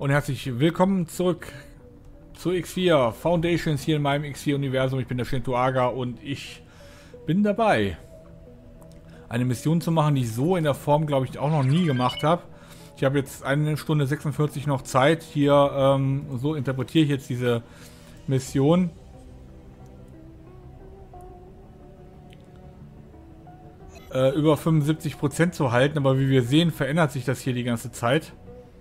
Und herzlich willkommen zurück zu X4 Foundations hier in meinem X4-Universum. Ich bin der Shinto-Aga und ich bin dabei, eine Mission zu machen, die ich so in der Form, glaube ich, auch noch nie gemacht habe. Ich habe jetzt 1 Stunde 46 noch Zeit. Hier, so interpretiere ich jetzt diese Mission. Über 75% zu halten, aber wie wir sehen, verändert sich das hier die ganze Zeit.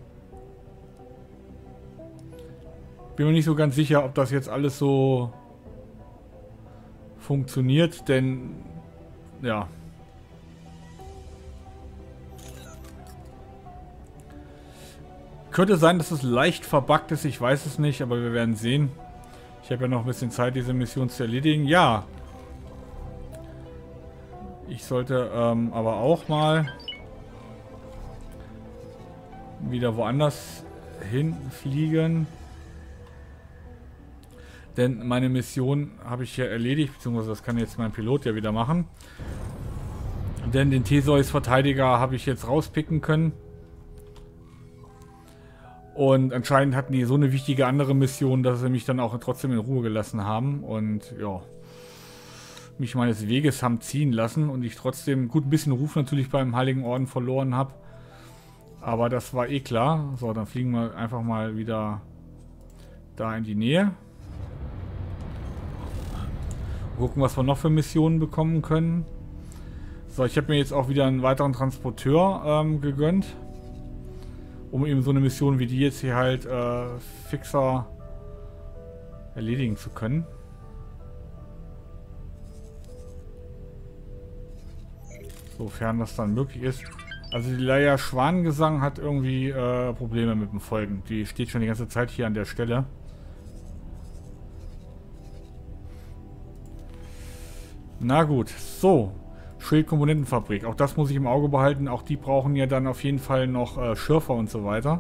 Bin mir nicht so ganz sicher, ob das jetzt alles so funktioniert, denn ja. Könnte sein, dass es leicht verbuggt ist, ich weiß es nicht, aber wir werden sehen. Ich habe ja noch ein bisschen Zeit, diese Mission zu erledigen. Ja. Ich sollte aber auch mal wieder woanders hinfliegen. Denn meine Mission habe ich ja erledigt, beziehungsweise das kann jetzt mein Pilot ja wieder machen. Denn den Theseus-Verteidiger habe ich jetzt rauspicken können. Und anscheinend hatten die so eine wichtige andere Mission, dass sie mich dann auch trotzdem in Ruhe gelassen haben. Und ja, mich meines Weges haben ziehen lassen. Und ich trotzdem, gut, ein bisschen Ruf natürlich beim Heiligen Orden verloren habe. Aber das war eh klar. So, dann fliegen wir einfach mal wieder da in die Nähe. Gucken, was wir noch für Missionen bekommen können. So, ich habe mir jetzt auch wieder einen weiteren Transporteur gegönnt. Um eben so eine Mission wie die jetzt hier halt fixer erledigen zu können. Sofern das dann möglich ist. Also die Leia Schwanengesang hat irgendwie Probleme mit dem Folgen. Die steht schon die ganze Zeit hier an der Stelle. Na gut, so. Schildkomponentenfabrik. Auch das muss ich im Auge behalten. Auch die brauchen ja dann auf jeden Fall noch Schürfer und so weiter.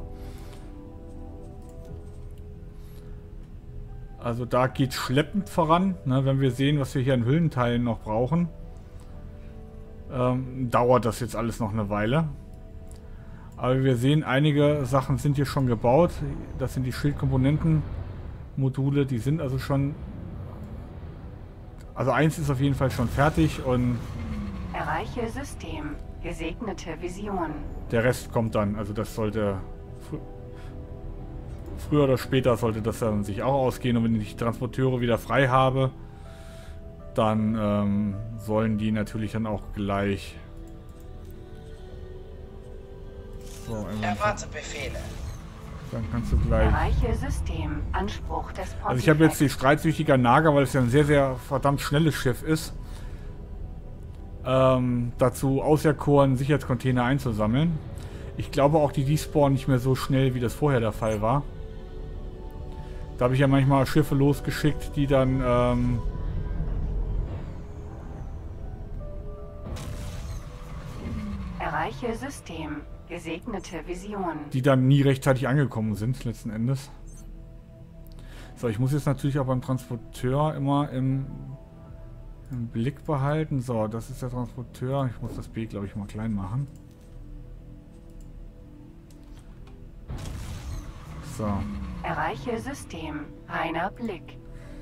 Also da geht schleppend voran. Ne, wenn wir sehen, was wir hier an Hüllenteilen noch brauchen, dauert das jetzt alles noch eine Weile. Aber wir sehen, einige Sachen sind hier schon gebaut. Das sind die Schildkomponentenmodule. Die sind also schon... Also eins ist auf jeden Fall schon fertig und... Erreiche System. Gesegnete Vision. Der Rest kommt dann. Also das sollte... Früher oder später sollte das dann sich auch ausgehen. Und wenn ich die Transporteure wieder frei habe, dann sollen die natürlich dann auch gleich... So, erwarte Befehle. Dann kannst du gleich... Erreiche System. Anspruch des Pontifex. Also ich habe jetzt die streitsüchtiger Naga, weil es ja ein sehr, sehr verdammt schnelles Schiff ist. Dazu auserkoren, Sicherheitscontainer einzusammeln. Ich glaube auch, die despawnen nicht mehr so schnell, wie das vorher der Fall war. Da habe ich ja manchmal Schiffe losgeschickt, die dann... Erreiche System. Gesegnete Vision. Die dann nie rechtzeitig angekommen sind, letzten Endes. So, ich muss jetzt natürlich auch beim Transporteur immer im Blick behalten. So, das ist der Transporteur. Ich muss das B, glaube ich, mal klein machen. So. Erreiche System. Reiner Blick.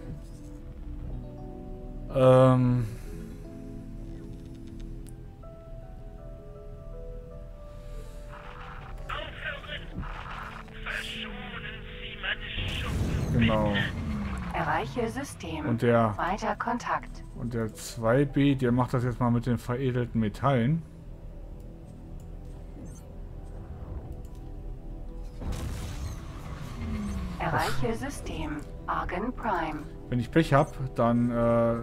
Genau. Erreiche System. Und der Weiter Kontakt. Und der 2B, der macht das jetzt mal mit den veredelten Metallen. Erreiche System. Argon Prime. Wenn ich Pech habe, dann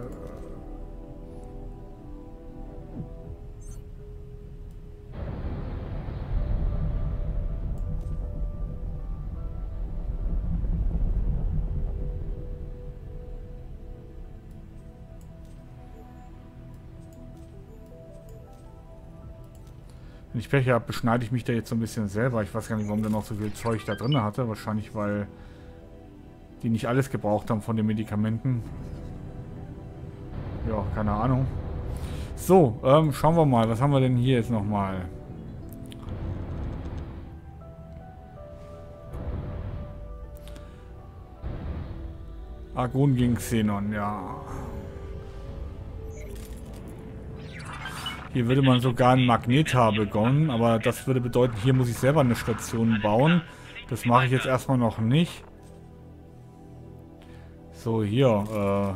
wenn ich Pech habe, beschneide ich mich da jetzt so ein bisschen selber. Ich weiß gar nicht, warum der noch so viel Zeug da drin hatte. Wahrscheinlich, weil die nicht alles gebraucht haben von den Medikamenten. Ja, keine Ahnung. So, schauen wir mal. Was haben wir denn hier jetzt nochmal? Argon gegen Xenon, ja. Hier würde man sogar ein Magnetar begonnen, aber das würde bedeuten, hier muss ich selber eine Station bauen. Das mache ich jetzt erstmal noch nicht. So, hier,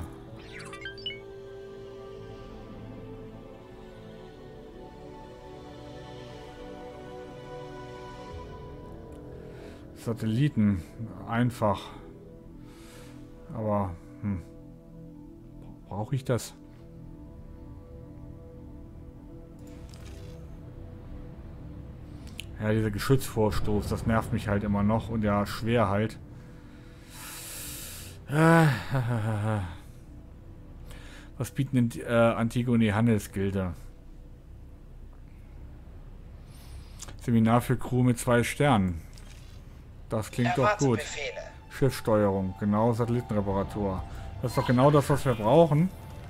Satelliten. Einfach. Aber, brauche ich das? Ja, dieser Geschützvorstoß, das nervt mich halt immer noch. Und ja, schwer halt. Was bieten denn Antigone Handelsgilde? Seminar für Crew mit 2 Sternen. Das klingt doch gut. Schiffssteuerung, genau, Satellitenreparatur. Das ist doch genau das, was wir brauchen.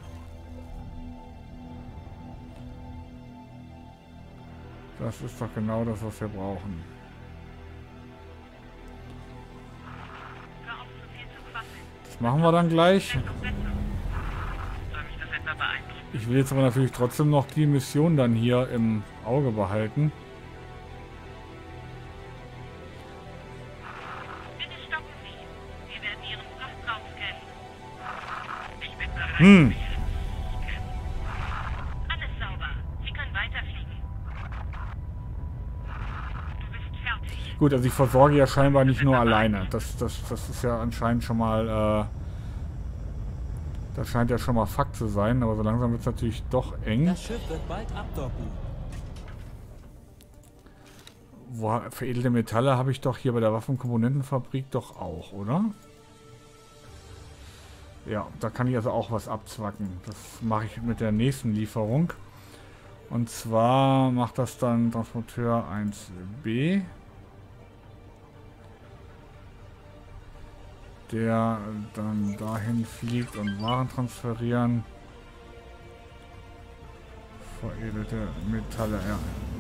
Das ist doch genau das, was wir brauchen. Das machen wir dann gleich. Ich will jetzt aber natürlich trotzdem noch die Mission dann hier im Auge behalten. Alles sauber. Sie können weiterfliegen. Du bist fertig. Gut, also ich versorge ja scheinbar nicht nur alleine. Das ist ja anscheinend schon mal, das scheint ja schon mal Fakt zu sein, aber so langsam wird es natürlich doch eng. Das Schiff wird bald abdocken. Veredelte Metalle habe ich doch hier bei der Waffenkomponentenfabrik doch auch, oder? Ja, da kann ich also auch was abzwacken. Das mache ich mit der nächsten Lieferung. Und zwar macht das dann Transporteur 1B. Der dann dahin fliegt und Waren transferieren. Veredelte Metalle, ja.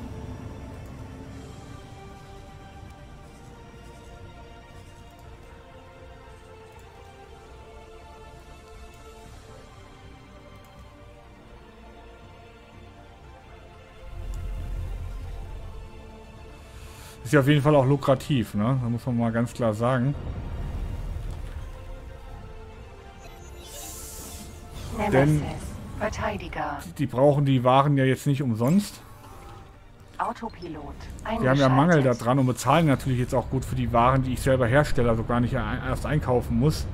Ist ja auf jeden Fall auch lukrativ, ne? Da muss man mal ganz klar sagen. Denn Verteidiger. Die brauchen die Waren ja jetzt nicht umsonst. Autopilot. Wir haben ja Mangel daran und bezahlen natürlich jetzt auch gut für die Waren, die ich selber herstelle, also gar nicht erst einkaufen muss.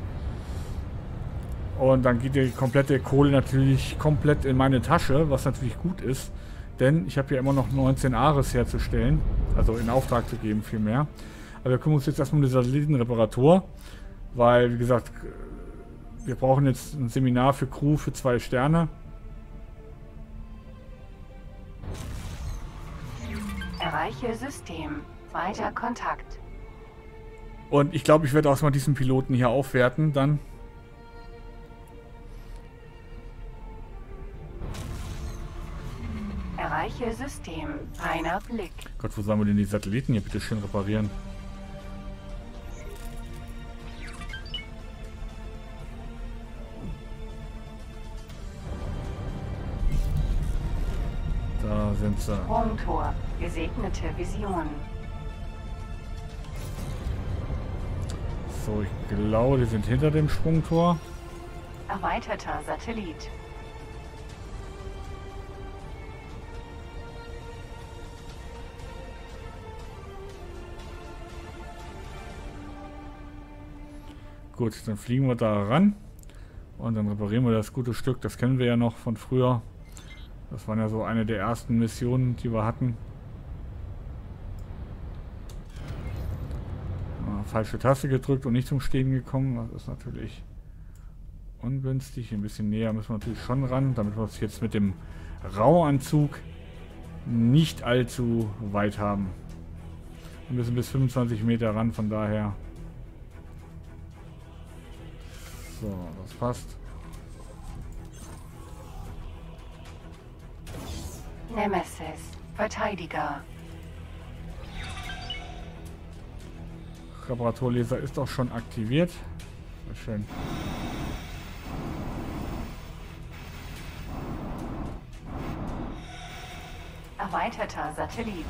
Und dann geht die komplette Kohle natürlich komplett in meine Tasche, was natürlich gut ist. Denn ich habe ja immer noch 19 Ares herzustellen, also in Auftrag zu geben vielmehr. Aber wir kümmern uns jetzt erstmal um die Satellitenreparatur, weil, wie gesagt, wir brauchen jetzt ein Seminar für Crew für 2 Sterne. Erreiche System. Weiter Kontakt. Und ich glaube, ich werde auch mal diesen Piloten hier aufwerten dann. Erreiche System. Reiner Blick. Gott, wo sollen wir denn die Satelliten hier bitte schön reparieren? Da sind sie. Sprungtor. Gesegnete Vision. So, ich glaube, die sind hinter dem Sprungtor. Erweiterter Satellit. Gut, dann fliegen wir da ran und dann reparieren wir das gute Stück. Das kennen wir ja noch von früher. Das waren ja so eine der ersten Missionen, die wir hatten. Falsche Taste gedrückt und nicht zum Stehen gekommen. Das ist natürlich ungünstig. Ein bisschen näher müssen wir natürlich schon ran, damit wir es jetzt mit dem Rauanzug nicht allzu weit haben. Wir müssen bis 25 Meter ran, von daher... So, das passt. Nemesis. Verteidiger. Reparaturlaser ist auch schon aktiviert. Sehr schön. Erweiterter Satellit.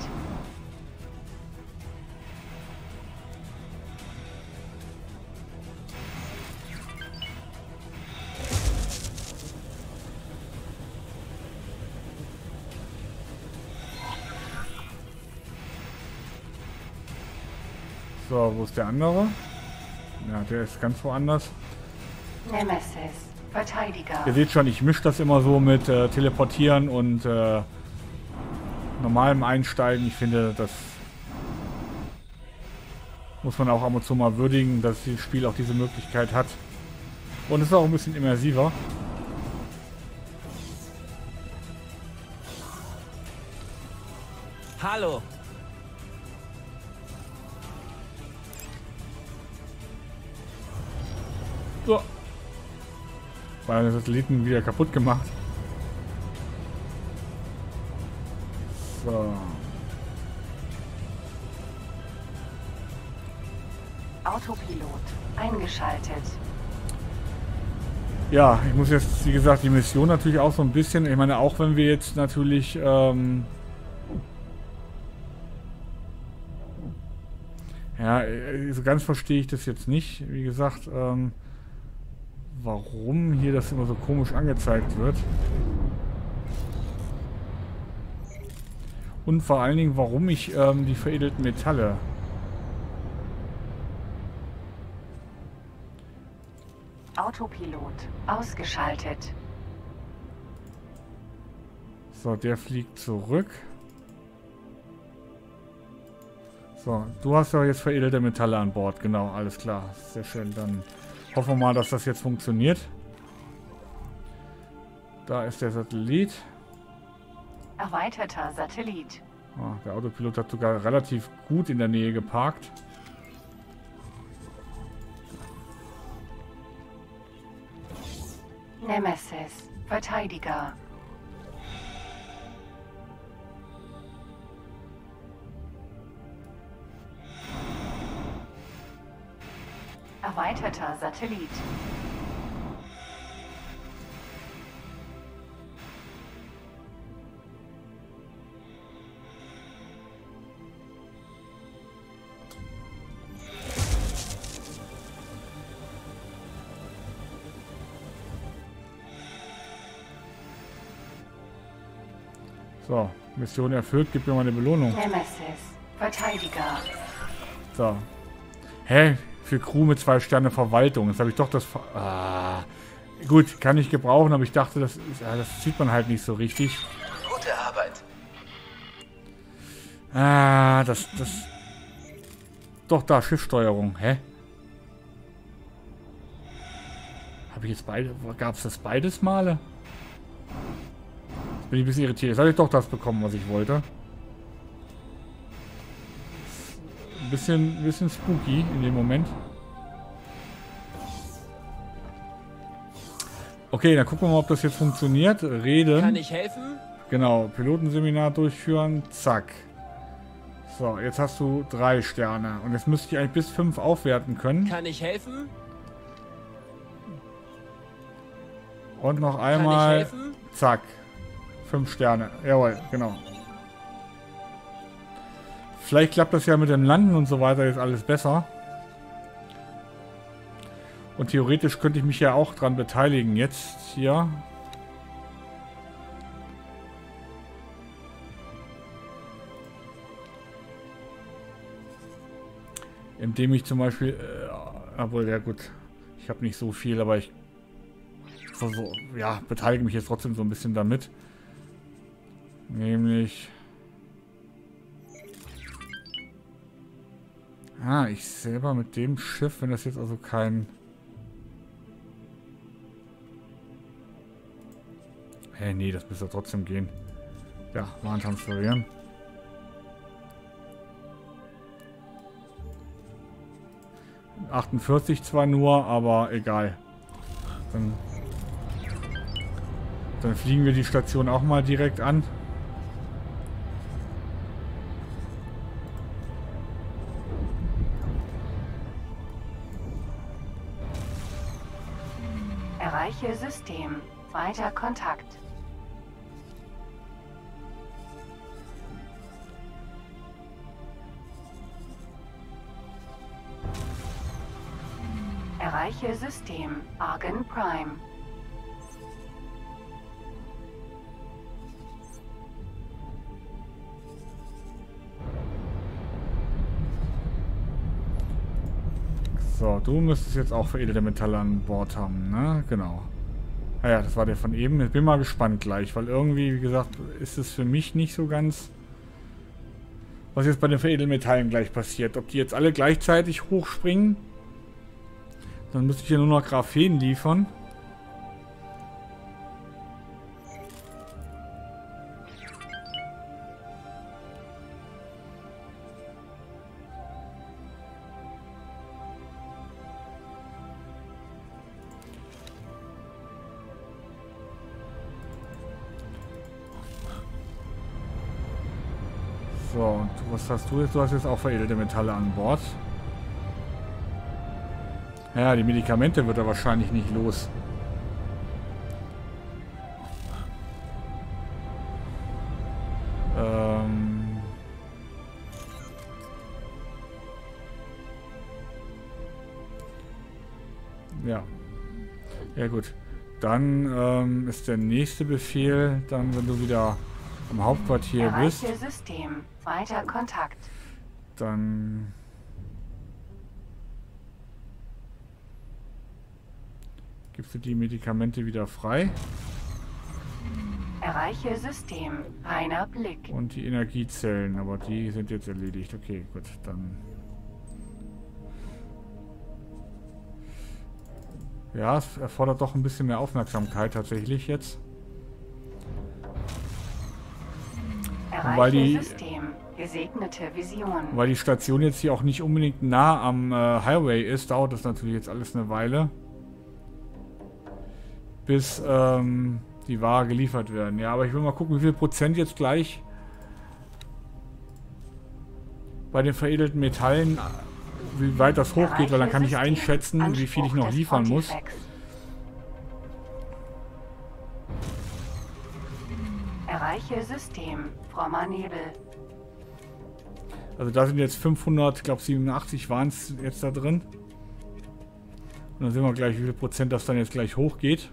So, wo ist der andere? Ja, der ist ganz woanders. Nemesis. Verteidiger. Ihr seht schon, ich mische das immer so mit Teleportieren und normalem Einsteigen. Ich finde, das muss man auch ab und zu mal würdigen, dass das Spiel auch diese Möglichkeit hat. Und es ist auch ein bisschen immersiver. Hallo. So. Weil der Satelliten wieder kaputt gemacht. So. Autopilot. Eingeschaltet. Ja, ich muss jetzt, wie gesagt, die Mission natürlich auch so ein bisschen, ich meine, auch wenn wir jetzt natürlich, ja, so ganz verstehe ich das jetzt nicht, wie gesagt, warum hier das immer so komisch angezeigt wird. Und vor allen Dingen, warum ich die veredelten Metalle. Autopilot. Ausgeschaltet. So, der fliegt zurück. So, du hast ja jetzt veredelte Metalle an Bord. Genau, alles klar. Sehr schön. Dann hoffen wir mal, dass das jetzt funktioniert. Da ist der Satellit. Erweiterter Satellit. Ah, der Autopilot hat sogar relativ gut in der Nähe geparkt. Nemesis. Verteidiger. Erweiterter Satellit. So, Mission erfüllt, gib mir mal eine Belohnung. Nemesis. Verteidiger. So. Hä? Für Crew mit 2 Sterne Verwaltung. Jetzt habe ich doch das... Gut, kann ich gebrauchen, aber ich dachte, das sieht man halt nicht so richtig. Gute Arbeit. Doch, da, Schiffssteuerung. Hä? Habe ich jetzt beide... Gab es das beides Male? Jetzt bin ich ein bisschen irritiert. Jetzt habe ich doch das bekommen, was ich wollte. Ein bisschen spooky in dem Moment. Okay, dann gucken wir mal, ob das jetzt funktioniert. Reden. Kann ich helfen? Genau, Pilotenseminar durchführen. Zack. So, jetzt hast du 3 Sterne. Und jetzt müsste ich eigentlich bis 5 aufwerten können. Kann ich helfen? Und noch Kann ich einmal. helfen? Zack. 5 Sterne. Jawohl, genau. Vielleicht klappt das ja mit dem Landen und so weiter jetzt alles besser. Und theoretisch könnte ich mich ja auch dran beteiligen jetzt hier. Indem ich zum Beispiel... obwohl, ja gut. Ich habe nicht so viel, aber ich... ja, beteilige mich jetzt trotzdem so ein bisschen damit. Nämlich... ich selber mit dem Schiff, wenn das jetzt also kein... nee, das müsste trotzdem gehen. Ja, Waren transferieren. ...48 zwar nur, aber egal. Dann fliegen wir die Station auch mal direkt an. Erreiche System. Weiter Kontakt. Erreiche System Argon Prime. So, du müsstest jetzt auch veredelte Metalle an Bord haben, ne? Genau. Ah ja, das war der von eben. Ich bin mal gespannt gleich, weil irgendwie, wie gesagt, ist es für mich nicht so ganz, was jetzt bei den veredelten Metallen gleich passiert. Ob die jetzt alle gleichzeitig hochspringen, dann müsste ich hier nur noch Graphen liefern. So, und was hast du jetzt? Du hast jetzt auch veredelte Metalle an Bord. Ja, die Medikamente wird er wahrscheinlich nicht los. Ja. Ja gut. Dann ist der nächste Befehl, dann wenn du wieder am Hauptquartier bist. Erreiche System. Weiter Kontakt. Dann gibst du die Medikamente wieder frei. Erreiche System. Reiner Blick. Und die Energiezellen, aber die sind jetzt erledigt. Okay, gut, dann. Ja, es erfordert doch ein bisschen mehr Aufmerksamkeit tatsächlich jetzt. Erreiche System. Gesegnete Vision. Weil die Station jetzt hier auch nicht unbedingt nah am Highway ist, dauert das natürlich jetzt alles eine Weile. Bis die Ware geliefert werden. Ja, aber ich will mal gucken, wie viel Prozent jetzt gleich bei den veredelten Metallen, wie weit das hochgeht, weil dann kann ich einschätzen, wie viel ich noch liefern muss. Erreiche System. Frommer Nebel. Also da sind jetzt 500, ich glaube 87 waren es jetzt da drin. Und dann sehen wir gleich, wie viel Prozent das dann jetzt gleich hochgeht.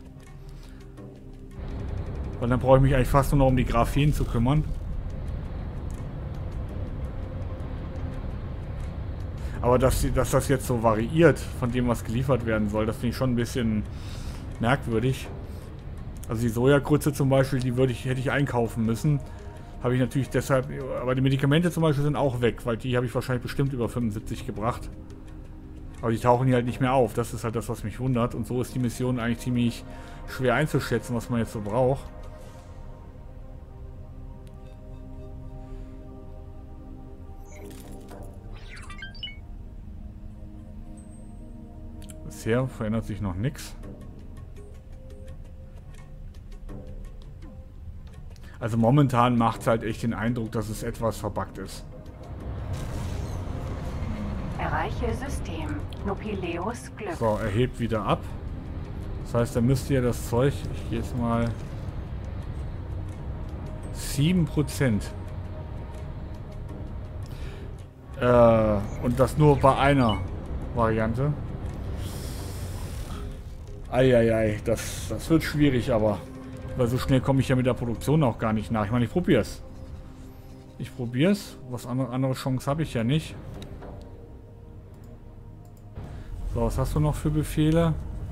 Weil dann brauche ich mich eigentlich fast nur noch um die Graphen zu kümmern. Aber dass das jetzt so variiert von dem, was geliefert werden soll, das finde ich schon ein bisschen merkwürdig. Also die Sojagrütze zum Beispiel, die hätte ich einkaufen müssen. Habe ich natürlich deshalb, aber die Medikamente zum Beispiel sind auch weg, weil die habe ich wahrscheinlich bestimmt über 75 gebracht. Aber die tauchen hier halt nicht mehr auf. Das ist halt das, was mich wundert. Und so ist die Mission eigentlich ziemlich schwer einzuschätzen, was man jetzt so braucht. Bisher verändert sich noch nichts. Also momentan macht es halt echt den Eindruck, dass es etwas verbuggt ist. Erreiche System. Nopileus Glück. So, er hebt wieder ab. Das heißt, da müsste ja das Zeug, ich gehe jetzt mal 7%. Und das nur bei einer Variante. Eieiei, das wird schwierig, aber weil so schnell komme ich ja mit der Produktion auch gar nicht nach. Ich meine, ich probiere es. Was andere Chance habe ich ja nicht. So, was hast du noch für Befehle?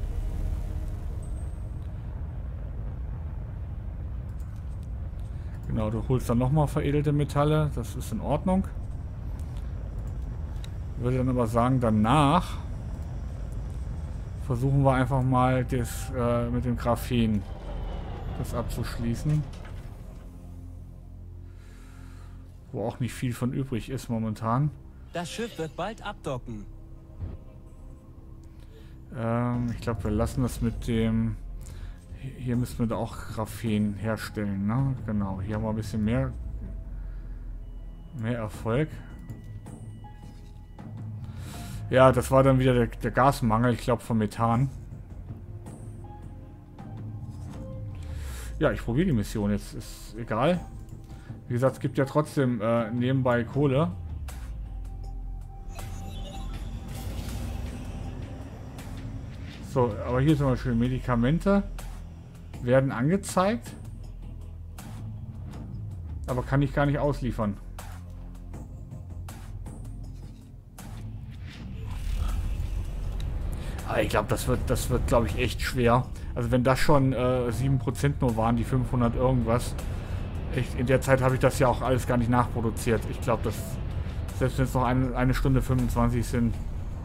Genau, du holst dann nochmal veredelte Metalle. Das ist in Ordnung. Ich würde dann aber sagen, danach versuchen wir einfach mal das mit dem Graphen das abzuschließen. Wo auch nicht viel von übrig ist momentan. Das Schiff wird bald abdocken. Ich glaube, wir lassen das mit dem... Hier müssen wir da auch Graphen herstellen, ne? Genau, hier haben wir ein bisschen mehr Erfolg. Ja, das war dann wieder der Gasmangel, ich glaube, von Methan. Ja, ich probiere die Mission jetzt, ist egal. Wie gesagt, es gibt ja trotzdem nebenbei Kohle. So, aber hier zum Beispiel Medikamente werden angezeigt. Aber kann ich gar nicht ausliefern. Aber ich glaube, das wird glaube ich, echt schwer. Also wenn das schon 7% nur waren, die 500 irgendwas. In der Zeit habe ich das ja auch alles gar nicht nachproduziert. Ich glaube, dass selbst wenn es noch eine Stunde 25 sind.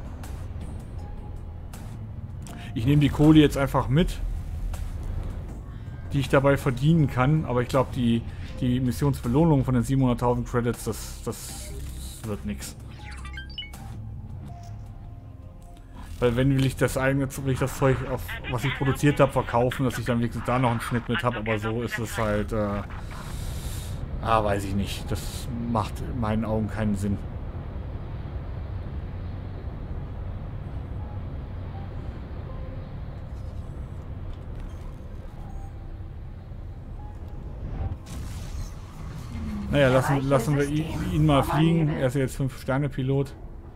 Ich nehme die Kohle jetzt einfach mit, die ich dabei verdienen kann. Aber ich glaube, die Missionsbelohnung von den 700.000 Credits, das wird nichts. Weil wenn will ich das Zeug, was ich produziert habe, verkaufen, dass ich dann wirklich da noch einen Schnitt mit habe. Aber so ist es halt, weiß ich nicht. Das macht in meinen Augen keinen Sinn. Naja, lassen wir ihn mal fliegen. Er ist ja jetzt 5-Sterne-Pilot.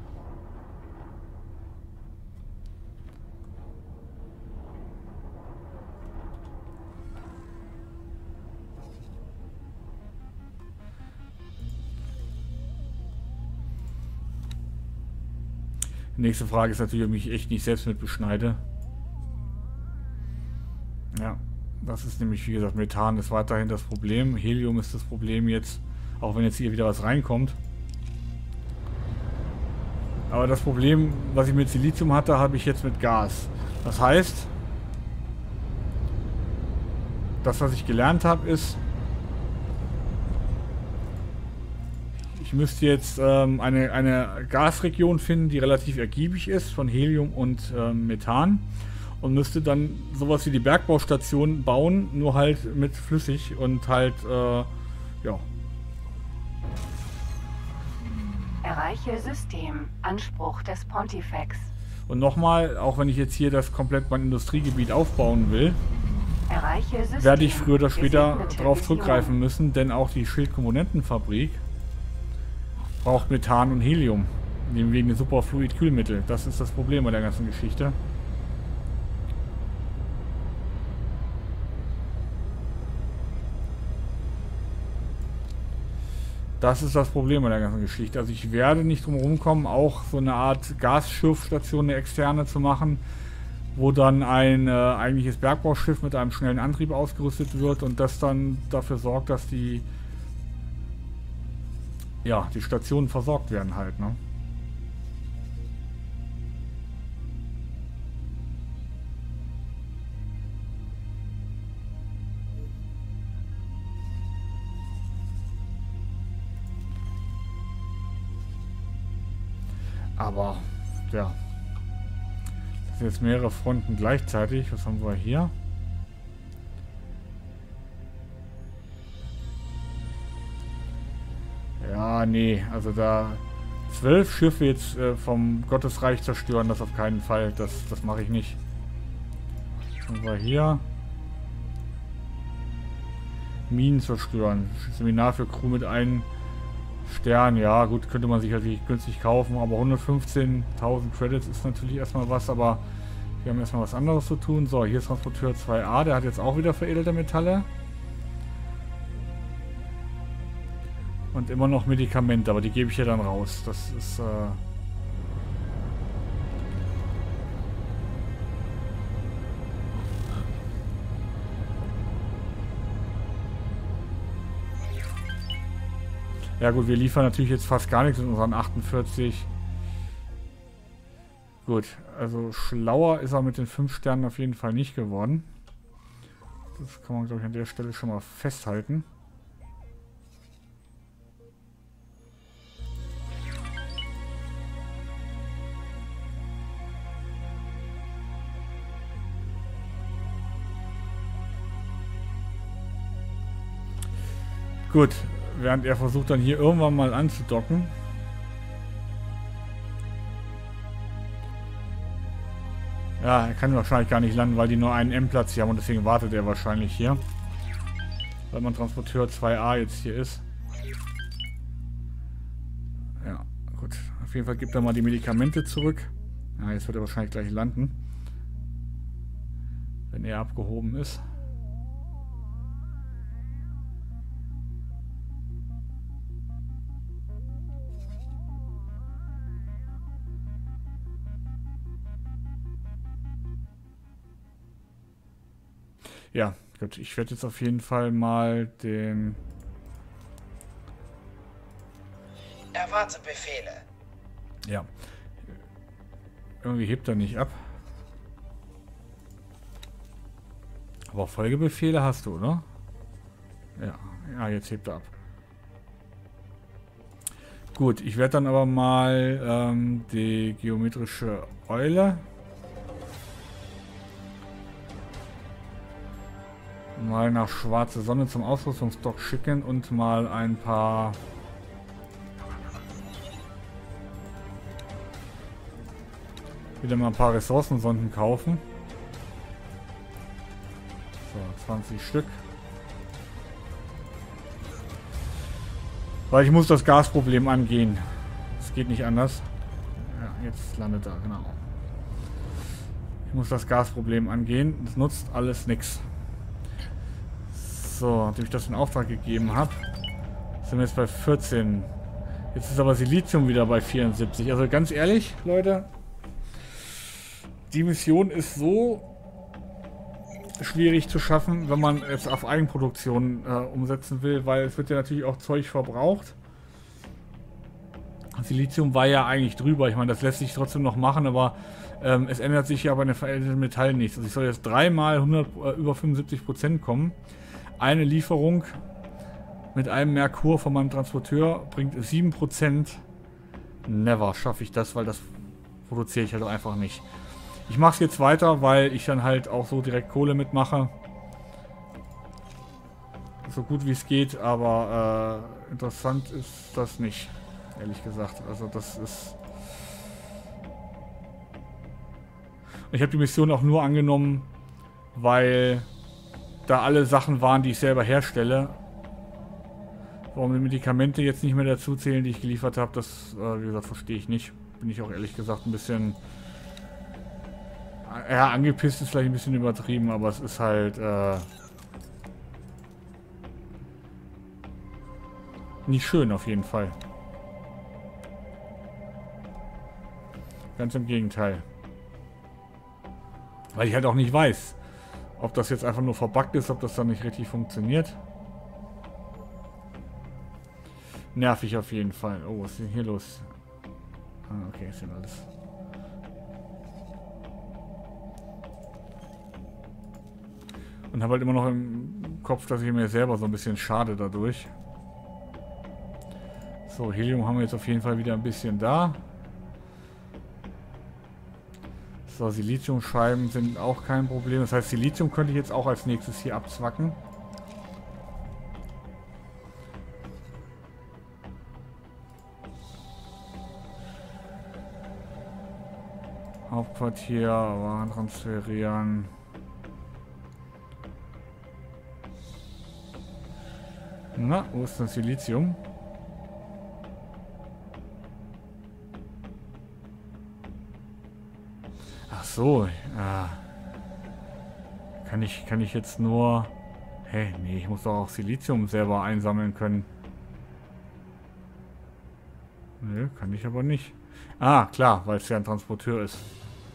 Nächste Frage ist natürlich, ob ich mich echt nicht selbst mit beschneide. Ja, das ist nämlich, wie gesagt, Methan ist weiterhin das Problem. Helium ist das Problem jetzt, auch wenn jetzt hier wieder was reinkommt. Aber das Problem, was ich mit Silizium hatte, habe ich jetzt mit Gas. Das heißt, das, was ich gelernt habe, ist, ich müsste jetzt eine Gasregion finden, die relativ ergiebig ist von Helium und Methan und müsste dann sowas wie die Bergbaustation bauen, nur halt mit flüssig und halt, ja. Erreiche System. Anspruch des Pontifex. Und nochmal, auch wenn ich jetzt hier das komplett mein Industriegebiet aufbauen will, Erreiche System. werde ich früher oder später Gesegnete darauf Vision. zurückgreifen müssen, denn auch die Schildkomponentenfabrik braucht Methan und Helium. Wegen dem Superfluid-Kühlmittel. Das ist das Problem bei der ganzen Geschichte. Das ist das Problem bei der ganzen Geschichte. Also ich werde nicht drum herum kommen, auch so eine Art Gasschiffstation, eine externe zu machen, wo dann ein eigentliches Bergbauschiff mit einem schnellen Antrieb ausgerüstet wird und das dann dafür sorgt, dass die Stationen versorgt werden halt, ne? Aber, ja. Das sind jetzt mehrere Fronten gleichzeitig. Was haben wir hier? Ja, nee, also da 12 Schiffe jetzt vom Gottesreich zerstören, das auf keinen Fall. Das mache ich nicht. Was haben wir hier? Minen zerstören. Seminar für Crew mit einem Stern. Ja, gut, könnte man sicherlich günstig kaufen, aber 115.000 Credits ist natürlich erstmal was, aber wir haben erstmal was anderes zu tun. So, hier ist Transporteur 2A, der hat jetzt auch wieder veredelte Metalle. Und immer noch Medikamente, aber die gebe ich hier dann raus. Das ist, ja gut, wir liefern natürlich jetzt fast gar nichts in unseren 48. Gut, also schlauer ist er mit den 5 Sternen auf jeden Fall nicht geworden. Das kann man, glaube ich, an der Stelle schon mal festhalten. Gut, während er versucht dann hier irgendwann mal anzudocken. Ja, er kann wahrscheinlich gar nicht landen, weil die nur einen M-Platz hier haben und deswegen wartet er wahrscheinlich hier. Weil man Transporteur 2A jetzt hier ist. Ja, gut. Auf jeden Fall gibt er mal die Medikamente zurück. Ja, jetzt wird er wahrscheinlich gleich landen. wenn er abgehoben ist. Ja, gut. Ich werde jetzt auf jeden Fall mal den... Erwarte Befehle. Ja. Irgendwie hebt er nicht ab. Aber Folgebefehle hast du, oder? Ja. Ja, jetzt hebt er ab. Gut, ich werde dann aber mal die geometrische Eule mal nach Schwarze Sonne zum Ausrüstungsdock schicken und mal ein paar wieder mal ein paar Ressourcensonden kaufen. So, 20 Stück. Weil ich muss das Gasproblem angehen. Es geht nicht anders. Ja, jetzt landet er, genau. Ich muss das Gasproblem angehen. Es nutzt alles nichts. So, nachdem ich das in Auftrag gegeben habe, sind wir jetzt bei 14. Jetzt ist aber Silizium wieder bei 74. Also ganz ehrlich, Leute, die Mission ist so schwierig zu schaffen, wenn man es auf Eigenproduktion umsetzen will, weil es wird ja natürlich auch Zeug verbraucht. Silizium war ja eigentlich drüber. Ich meine, das lässt sich trotzdem noch machen, aber es ändert sich ja bei den veränderte Metallen nichts. Also ich soll jetzt dreimal über 75% kommen. Eine Lieferung mit einem Merkur von meinem Transporteur bringt 7%. Never schaffe ich das, weil das produziere ich halt einfach nicht. Ich mache es jetzt weiter, weil ich dann halt auch so direkt Kohle mitmache. So gut wie es geht, aber interessant ist das nicht, ehrlich gesagt. Also das ist... Ich habe die Mission auch nur angenommen, weil da alle Sachen waren, die ich selber herstelle. Warum die Medikamente jetzt nicht mehr dazu zählen, die ich geliefert habe, das, wie gesagt, verstehe ich nicht. Bin ich auch ehrlich gesagt ein bisschen... Ja, angepisst ist vielleicht ein bisschen übertrieben, aber es ist halt... nicht schön auf jeden Fall. Ganz im Gegenteil. Weil ich halt auch nicht weiß, ob das jetzt einfach nur verbuggt ist, ob das dann nicht richtig funktioniert. Nervig auf jeden Fall. Oh, was ist denn hier los? Ah, okay, ist ja alles. Und habe halt immer noch im Kopf, dass ich mir selber so ein bisschen schade dadurch. So, Helium haben wir jetzt auf jeden Fall wieder ein bisschen da. So, Siliziumscheiben sind auch kein Problem. Das heißt, Silizium könnte ich jetzt auch als nächstes hier abzwacken. Hauptquartier, Waren transferieren. Na, wo ist das Silizium? Ach so, kann ich jetzt nur... Hä, nee, ich muss doch auch Silizium selber einsammeln können. Nö, kann ich aber nicht. Ah, klar, weil es ja ein Transporteur ist.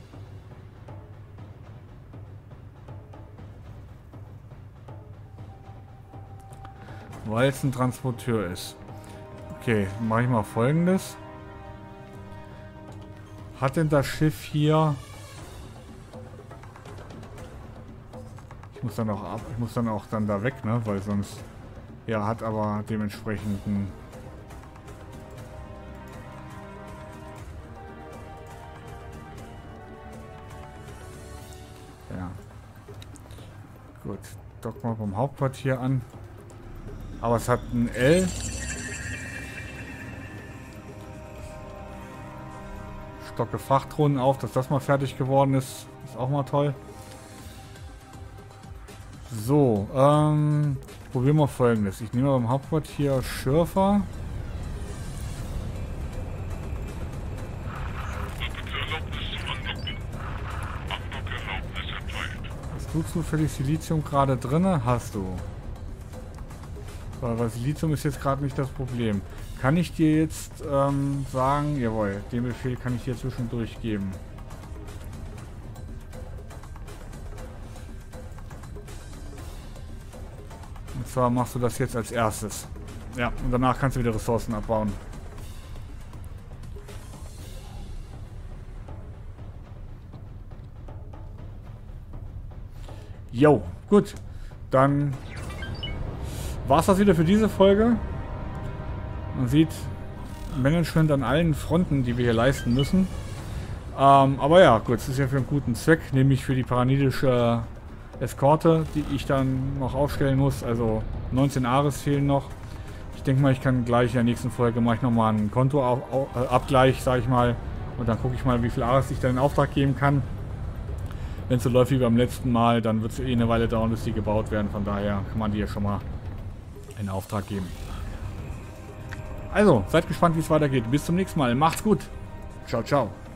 Weil es ein Transporteur ist. Okay, mache ich mal Folgendes. Hat denn das Schiff hier... Ich muss dann auch dann da weg, ne? Weil sonst... Ja, hat aber dementsprechend ein... Ja. Gut. Dock mal vom Hauptquartier an. Aber es hat ein L. Stocke Frachtruhen auf, dass das mal fertig geworden ist. Ist auch mal toll. So, probieren wir Folgendes. Ich nehme beim Hauptquartier Schürfer. du zufällig Silizium gerade drin? Hast du. Weil Silizium ist jetzt gerade nicht das Problem. Kann ich dir jetzt sagen, jawohl, den Befehl kann ich dir zwischendurch geben. Und zwar machst du das jetzt als erstes. Ja, und danach kannst du wieder Ressourcen abbauen. Jo, gut. Dann war es das wieder für diese Folge. Man sieht Management an allen Fronten, die wir hier leisten müssen. Aber ja, gut, es ist ja für einen guten Zweck, nämlich für die paranidische Eskorte, die ich dann noch aufstellen muss. Also 19 Ares fehlen noch. Ich denke mal, ich kann gleich in der nächsten Folge mache ich nochmal einen Kontoabgleich, sage ich mal. Und dann gucke ich mal, wie viel Ares ich dann in Auftrag geben kann. Wenn es so läuft wie beim letzten Mal, dann wird es eh eine Weile dauern, bis die gebaut werden. Von daher kann man die ja schon mal in Auftrag geben. Also, seid gespannt, wie es weitergeht. Bis zum nächsten Mal. Macht's gut. Ciao, ciao.